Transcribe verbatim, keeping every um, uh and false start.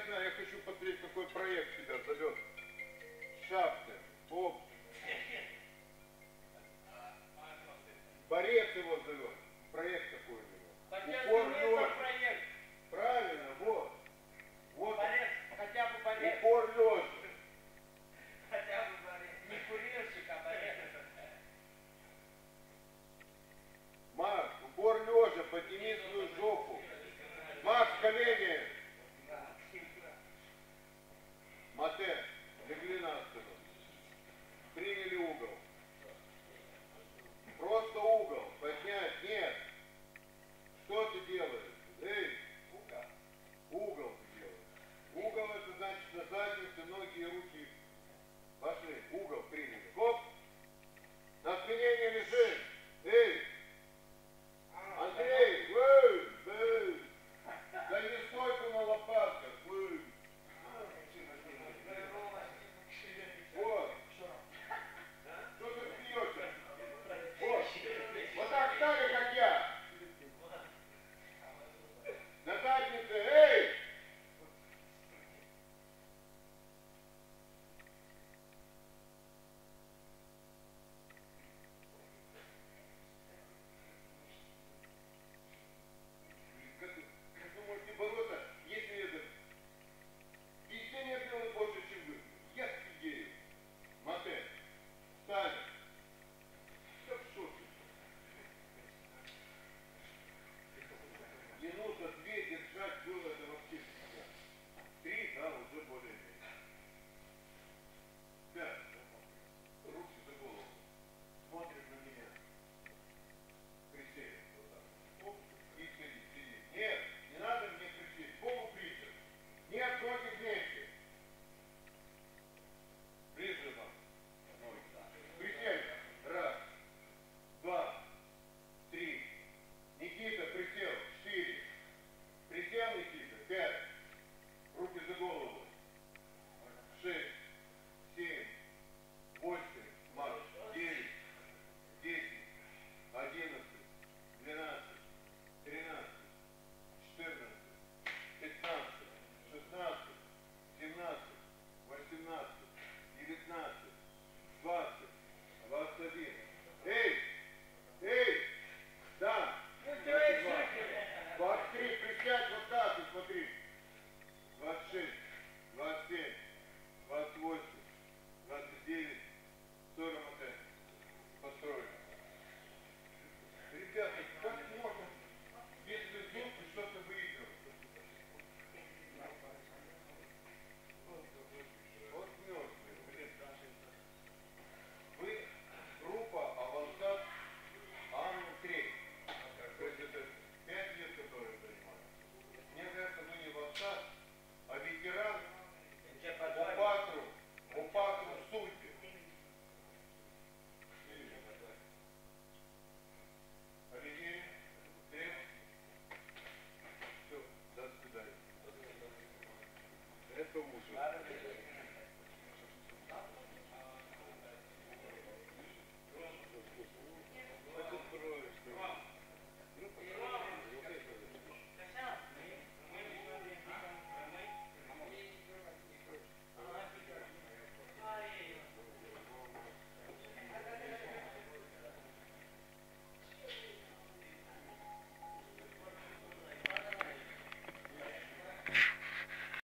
знаю, я хочу посмотреть, какой проект тебя зовет. Шапка, оп. Борец его зовет. Проект такой у него. Упор лежа. Проект. Правильно, вот. Вот. Борец, хотя бы борец. Упор лежа. Хотя бы борец. Не курильщик, а борец. Макс, упор лежа, подними свою жопу. Макс, колени. Мате, легли на спину. Приняли угол. Просто угол. Поднять. Нет. Что ты делаешь? Эй, угол. Угол ты делаешь. Угол это значит на заднице, ноги и руки. Пошли. Угол приняли. Хоп. На спине не лежи. Эй. Андрей. Эй. Эй. Да не стойку на лопатках. Эй. Вот. Что ты смеешься? Вот. Вот так стали, как я. На заднице. Эй! Как, как вы можете бороться, если это... Везде не сделано больше, чем вы. Я спидею. Мате. Встали. Я в шоке. Минута, две держать было это вообще всегда. Три, да, уже более-менее. Пять. Руки за голову. Смотришь на меня. Присели. Вот так. Оп. И сиди, сиди. Нет, не надо мне кричать. Богу кричат. Нет, ноги вместе. Ближе вам. Ноги. Присели. Раз. Два. Три. Никита, присел. Четыре. Присел, Никита. Пять. Руки за голову. Шесть. Семь. Восемь. Марш. Девять. Десять. Одиннадцать. Двенадцать. Тринадцать. Четырнадцать. Пятнадцать. Шестнадцать. Семнадцать. Восемнадцать. Девятнадцать. Двадцать. Двадцать один. Эй! Эй! Да! двадцать два. двадцать три. Присядь вот так и смотри. двадцать шесть. двадцать семь. двадцать восемь. двадцать девять. сорок один. Построили. Ребята, как можно, если вдруг что-то выиграл? Вот мертвые, блин. Вы группа «Авангард» Анну Крей. То есть это пять лет, которые занимаются. Мне кажется, вы не авангард, а ветеран по патру, по патру судьбе. Оленей, Дэн. Все, до свидания. Это ужас.